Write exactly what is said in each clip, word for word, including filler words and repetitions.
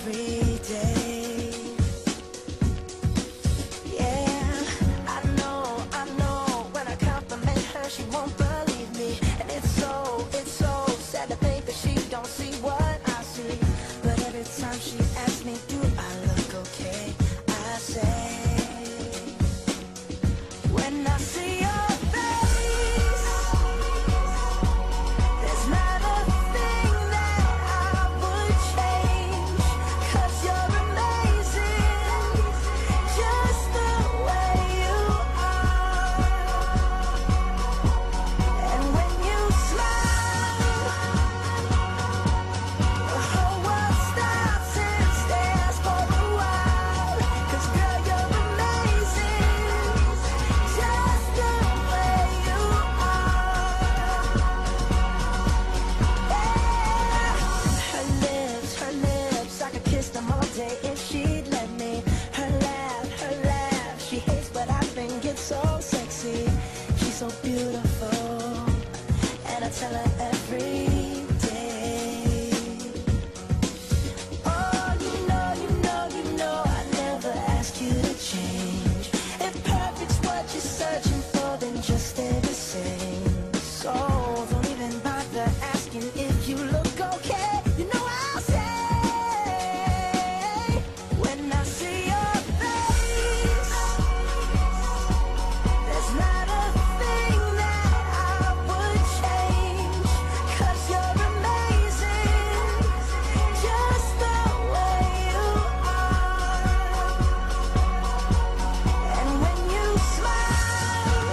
every day. Yeah, I know, I know, when I compliment her, she won't believe me. And it's so, it's so sad to think that she don't see what I see. But every time she asks me, do I look okay, I say, when I see your face, there's not a thing that I would change, 'cause you're amazing, just the way you are. And when you smile, the whole world stops and stares for a while, 'cause girl, you're amazing, just the way you are. Yeah. Her lips, her lips, I could kiss them all day if she'd let me. Her laugh, her laugh, she hates but I think it's so sexy. She's so beautiful, and I tell her every day. Oh, you know, you know, you know, I never ask you to change. If perfect's what you're searching for, then just stay the same. So don't even bother asking if you look okay. You know I'll say, when I see your face, there's not a thing that I would change, 'cause you're amazing, just the way you are. And when you smile,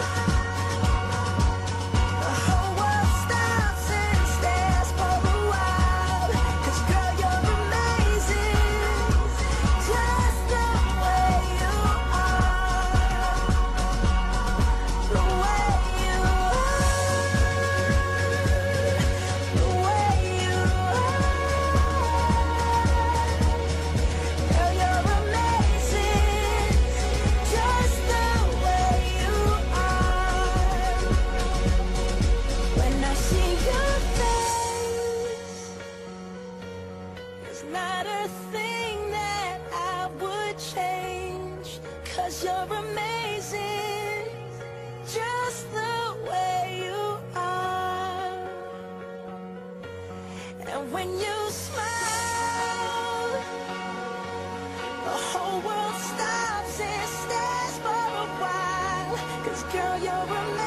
the whole world stops and stares for a while, 'cause girl, you're amazing, just the way you are. The way you are, the way you are. Girl, you're amazing, just the way you are. When I see your face, there's not a thing that I would change, 'cause you're amazing, just the way you are. And when you smile, the whole world stops and stares for a while, 'cause girl, you're amazing.